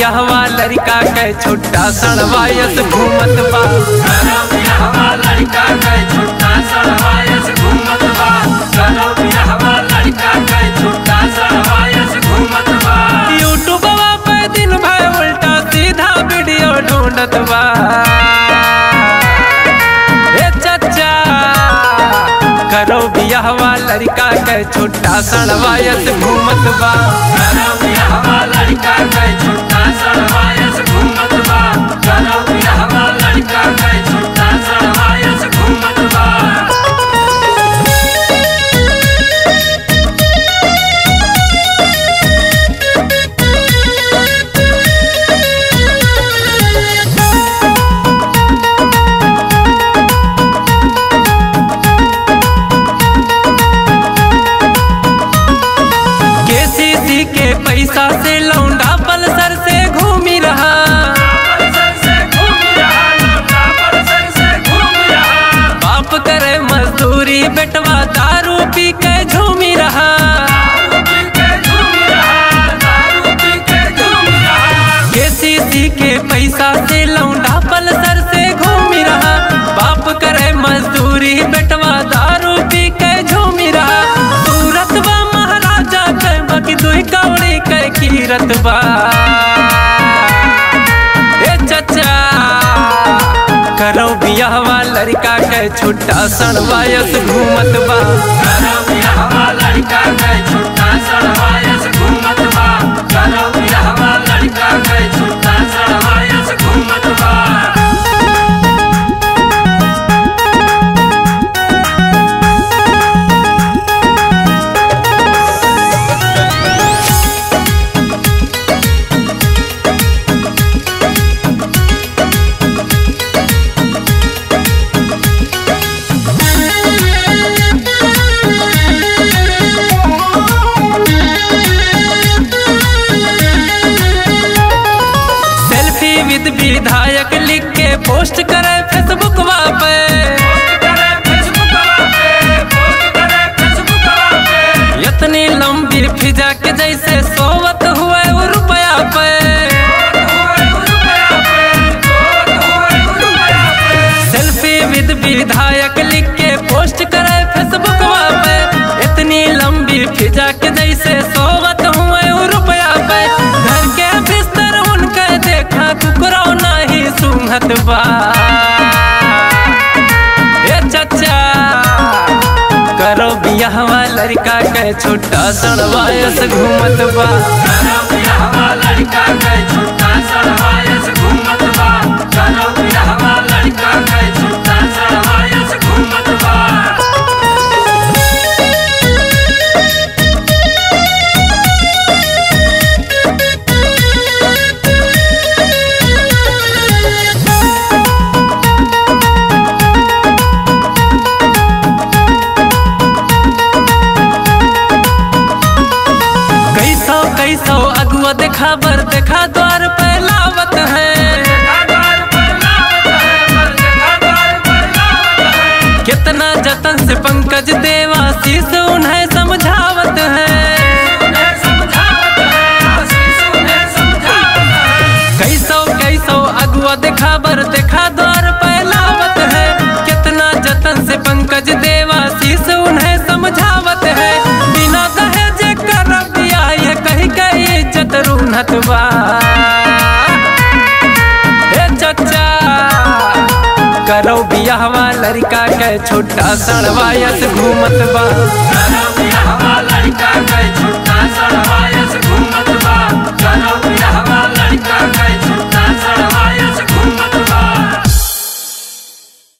बियाहवा लड़का के छोटा सड़वायस घूमत बा। करो बियाहवा लड़का के छोटा सड़वायस घूमत बा। करो बियाहवा लड़का के छोटा सड़वायस घूमत बा। यूट्यूबवा पे दिन भर उल्टा सीधा वीडियो ढूंढत बा। ए चाचा करो बियाहवा लड़का के छोटा सड़वायस घूमत बा। करो बियाहवा लड़का के छोटा सड़वायस घूमत बा। करो बियाहवा लड़का के छोटा सड़वायस घूमत बा। के पैसा से लौंडा पल्सर से घूमी रहा। बाप करे मजदूरी बेटवा दारू पी के झूमी रहा। केसीसी के पैसा से लौंडा पल्सर से घूमी रहा। बाप करे मजदूरी बेटवा दारू पी के झूमी रहा। सूरत बा महाराजा के बाकी दुई कौड़ी के कीरत बा। ए चाचा करो बियाहवा लड़का के छोटा सड़वायस घूमत बा। करो बियाहवा लड़का के छोटा सड़वायस घूमत बा। करो बियाहवा लड़का के छोटा सड़वायस घूमत बा। विधायक लिख के पोस्ट करे फेसबुकवा पे। इतनी लंबी फिजा के जैसे सोवत हुए रुपया पे। सेल्फी विद विधायक लिख के पोस्ट करे फेसबुकवा पे। इतनी लंबी फिजा के जैसे सोवत हुए रुपया पे। घर के बिस्तर उनके देखा कुकरो नहीं सुंघत बा। ए चाचा करो बियाहवा लड़का के छोटा सड़वायस घूमत बा। करो बियाहवा लड़का के छोटा सड़वायस घूमत बा। करो बियाहवा लड़का के छोटा सड़वायस घूमत बा। कैसो अगुआ देखा बर देखा द्वार पे लावत है। कितना जतन से पंकज देवाशीष उन्हें समझावत है। कैसो अगुआ देखा बर देखा द्वार पे लावत है। कितना जतन से पंकज देवाशीष उन्हें समझावत है। बिना दहेज कर दिया ये कहीं कहीं इज्जत रूनत बा। ए चाचा करो बियाहवा लड़का के छोटा सड़वायस घूमत बा।